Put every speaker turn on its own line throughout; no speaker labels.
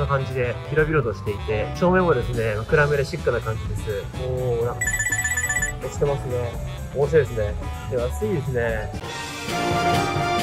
な感じで広々としていて、照明もですね、暗めでシックな感じです。おー、なんか、落ちてますね。面白いですね。で、安いですね。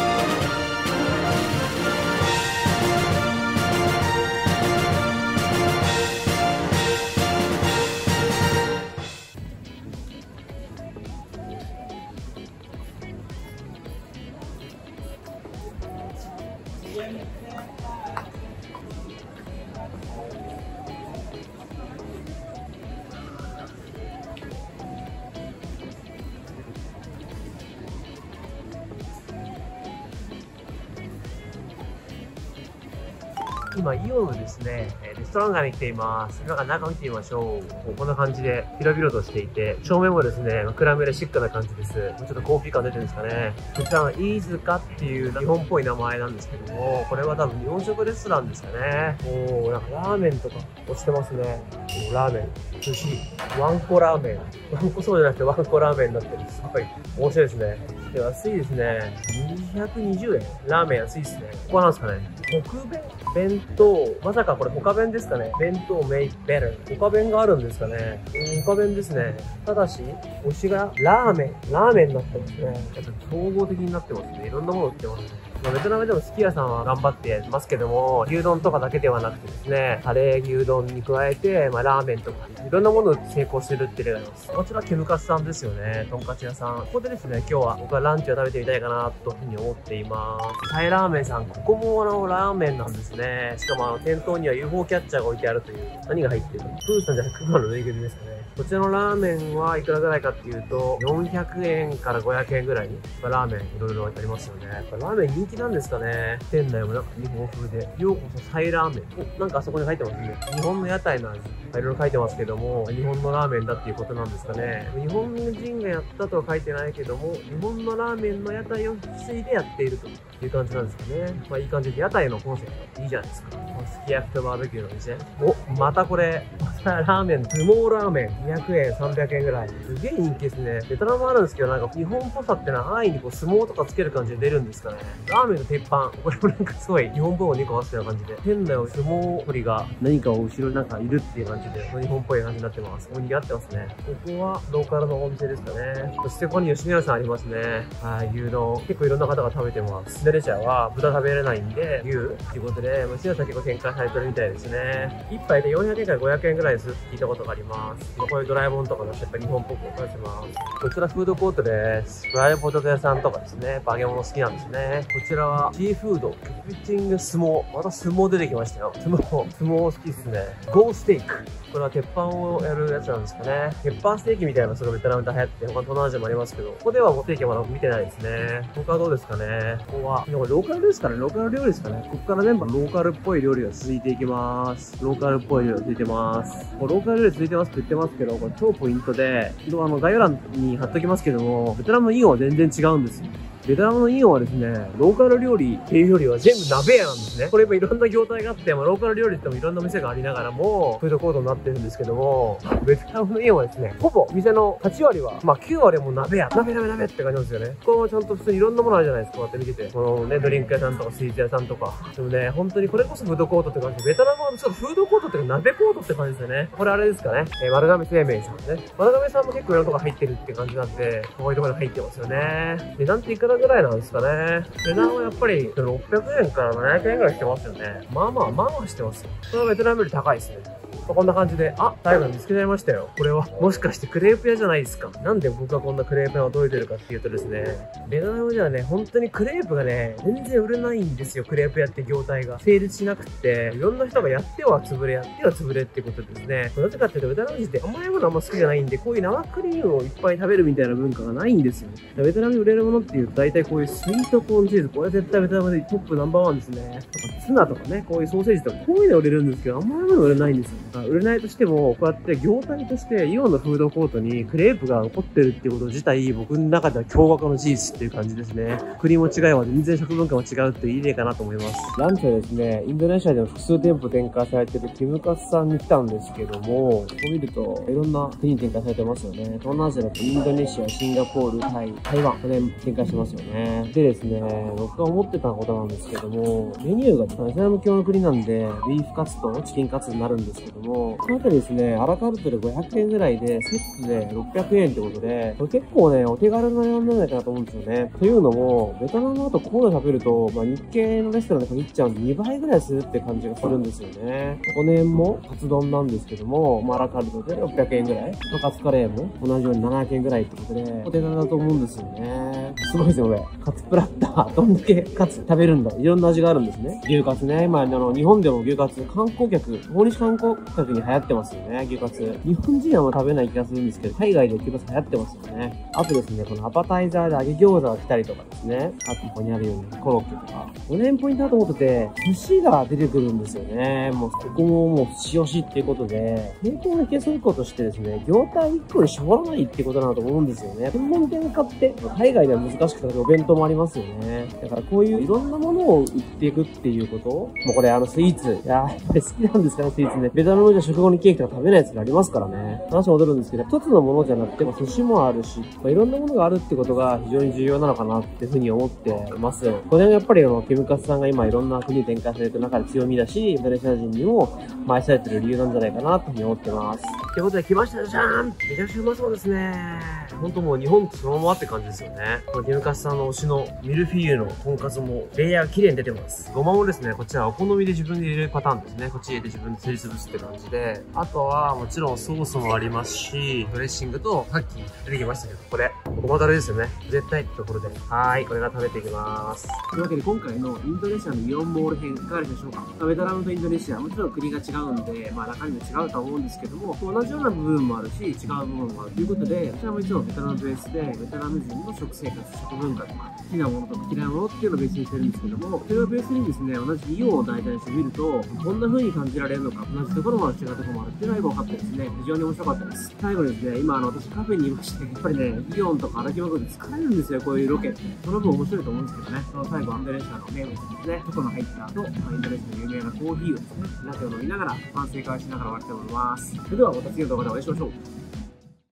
今、イオンのですね、レストラン街に来ています。中見てみましょう。こんな感じで広々としていて、照明もですね、暗めでシックな感じです。ちょっとコーヒー感出てるんですかね。こちらは飯塚っていう日本っぽい名前なんですけども、これは多分日本食レストランですかね。おー、なんかラーメンとか押してますね。ラーメン、寿司、ワンコラーメン。ワンコそうじゃなくてワンコラーメンになってる。すごい面白いですね。で、安いですね。220円。ラーメン安いですね。ここはなんですかね。北弁弁当。まさかこれ他弁ですかね。弁当メイクベル。他弁があるんですかね。他弁ですね。ただし、推しがラーメンになってますね。やっぱ総合的になってますね。いろんなもの売ってますね。ベトナムでもすき家さんは頑張ってますけども、牛丼とかだけではなくてですね、カレー牛丼に加えて、ラーメンとか、いろんなものを成功してるっていうのがあります。こちら、ケムカツさんですよね。とんかつ屋さん。ここでですね、今日は僕はランチを食べてみたいかな、というふうに思っています。タイラーメンさん。ここもラーメンなんですね。しかも店頭には UFO キャッチャーが置いてあるという。何が入ってるの？プーさんじゃなくて熊のぬいぐるみですかね。こちらのラーメンはいくらぐらいかっていうと、400円から500円ぐらいに、ラーメンいろいろありますよね。やっぱラーメン人気なんですかね。店内もなんか日本風で、ようこそサイラーメン。なんかあそこに書いてますね。日本の屋台の味。いろいろ書いてますけども、日本のラーメンだっていうことなんですかね。日本人がやったとは書いてないけども、日本のラーメンの屋台を引き継いでやっているという感じなんですかね。いい感じで、屋台のコンセプトいいじゃないですか。すき焼きとバーベキューの店。またこれ、ラーメン、相撲ラーメン、200円、300円ぐらい。すげえ人気ですね。ベトナムあるんですけど、なんか日本っぽさってのは安易に相撲とかつける感じで出るんですかね。ラーメンの鉄板。これもなんかすごい日本文を2個合わせたような感じで。店内を相撲取りが何かを後ろになんかいるっていう感じで、日本っぽい感じになってます。賑わってますね。ここはローカルのお店ですかね。そしてここに吉野家さんありますね。はい、牛丼。結構いろんな方が食べてます。シンデレチャーは豚食べれないんで、牛っていうことで、吉野家さん結構展開されてるみたいですね。一杯で400円から500円ぐらいですって聞いたことがあります。こういうドラえもんとかだとやっぱ日本っぽく感じます。こちらフードコートです。フライドポテト屋さんとかですね。揚げ物好きなんですね。こちらはシーフード、キャプチング相撲。また相撲出てきましたよ。相撲好きですね。ゴーステーキ。これは鉄板をやるやつなんですかね。鉄板ステーキみたいなのがベトナムで流行って、他の東南アジアもありますけど、ここではステーキはまだ見てないですね。他はどうですかね。ここは、ローカルですかね。ローカル料理ですかね。ここから全部ローカルっぽい料理が続いていきます。ローカルっぽい料理が続いてます。ローカル料理続いてますって言ってますけど、これ超ポイントで、概要欄に貼っときますけども、ベトナムのイオンは全然違うんですよ。ベトナムのイオンはですね、ローカル料理っていうよりは全部鍋屋なんですね。これいろんな業態があって、ローカル料理ってもいろんな店がありながらも、フードコートになってるんですけども、ベトナムのイオンはですね、ほぼ店の8割は、9割はもう鍋屋。鍋って感じなんですよね。ここもちゃんと普通にいろんなものあるじゃないですか、こうやって見てて。このね、ドリンク屋さんとかスイーツ屋さんとか。でもね、本当にこれこそフードコートって感じで、ベトナムはちょっとフードコートっていうか鍋コートって感じですよね。これあれですかね。丸亀製麺さんね。丸亀さんも結構いろんなとこ入ってるって感じなんで、こういうところに入ってますよね。値段っていくらぐらいなんですかね。値段はやっぱり600円から700円ぐらいしてますよね。まあしてますよ。これはベトナムより高いですね。こんな感じで、最後に見つけちゃいましたよ。これは、もしかしてクレープ屋じゃないですか。なんで僕がこんなクレープ屋を届いてるかっていうとですね、ベトナムではね、本当にクレープがね、全然売れないんですよ。クレープ屋って業態が。成立しなくって、いろんな人がやっては潰れってことですね。なぜかっていうと、ベトナム人って甘いものあんま好きじゃないんで、こういう生クリームをいっぱい食べるみたいな文化がないんですよ。ベトナムに売れるものっていうと、大体こういうスイートコーンチーズ、これ絶対ベトナムでトップナンバーワンですね。ツナとかね、こういうソーセージとか、こういうの売れるんですけど、甘いもの売れないんですよ。 売れないとしても、こうやって業態としてイオンのフードコートにクレープが残ってるっていうこと自体、僕の中では驚愕の事実っていう感じですね。国も違いは全然食文化も違うっていい例かなと思います。ランチはですね、インドネシアでも複数店舗展開されてるキムカツさんに来たんですけども、こう見るといろんな国に展開されてますよね。東南アジアだとインドネシア、シンガポール、タイ、台湾、これ展開してますよね。でですね、僕が思ってたことなんですけども、メニューがイスラム教の国なんで、ビーフカツとチキンカツになるんですけども、この辺りですね、アラカルトで500円ぐらいで、セットで600円ってことで、これ結構ね、お手軽な値段なんじゃないかなと思うんですよね。というのも、ベトナムだとこういうの食べると、日系のレストランで限っちゃうんで2倍ぐらいするって感じがするんですよね。この辺もカツ丼なんですけども、アラカルトで600円ぐらい。カツカレーも同じように700円ぐらいってことで、お手軽だと思うんですよね。すごいですよね。カツプラッター。どんだけカツ食べるんだ。いろんな味があるんですね。牛カツね。今、日本でも牛カツ、観光客、訪日観光客に流行ってますよね。牛カツ。日本人は食べない気がするんですけど、海外で牛カツ流行ってますよね。あとですね、このアパタイザーで揚げ餃子が来たりとかですね。あとここにあるようにコロッケとか。この辺ポイントだと思ってて、寿司が出てくるんですよね。もうここももう寿司推しっていうことで、成功の計算1個としてですね、業態1個に絞らないってことだなと思うんですよね。専門店買って、海外では難しくてお弁当もありますよね。だからこういういろんなものを売っていくっていうこともうこれスイーツ。いややっぱり好きなんですかね、スイーツね。ベトナムじゃ食後にケーキとか食べないやつがありますからね。話戻るんですけど、一つのものじゃなくて、寿司もあるし、いろんなものがあるってことが非常に重要なのかなっていうふうに思っています。これはやっぱりキムカツさんが今いろんな国に展開されてる中で強みだし、インドネシア人にも愛されてる理由なんじゃないかなというふうに思ってます。ということで来ましたじゃーん。めちゃくちゃうまそうですね。ほんともう日本とそのままって感じですよね。このキムカツさんの推しのミルフィーユのトンカツもレイヤーが綺麗に出てます。ごまもですね、こちらお好みで自分で入れるパターンですね。こっち入れて自分ですりつぶすって感じで。あとはもちろんソースもありますし、ドレッシングとさっき出てきましたけど、これ、ごまだれですよね。絶対ってところで。これが食べていきます。というわけで今回のインドネシアのイオンモール編いかがでしょうか。ベトナムとインドネシア、もちろん国が違うんで、中身も違うとは思うんですけども、同じような部分もあるし、違う部分もあるということで、こちらも一応ベトナムベースで、ベトナム人の食生活、食文化とか、好きなものとか嫌いなものっていうのをベースにしてるんですけども、それをベースにですね、同じイオンを題材にしてみると、こんな風に感じられるのか、同じところもある、違うところもあるっていうのがよく分かってですね、非常に面白かったです。最後にですね、今私カフェにいまして、やっぱりね、イオンとか歩きまくって疲れるんですよ、こういうロケって。その分面白いと思うんですけどね、その最後、インドネシアの名物ですね、チョコの入った後、インドネシアの有名なコーヒーをですね、ラテを飲みながら、反省会しながら終わりたいと思います。それではまた次の動画でお会いしましょう。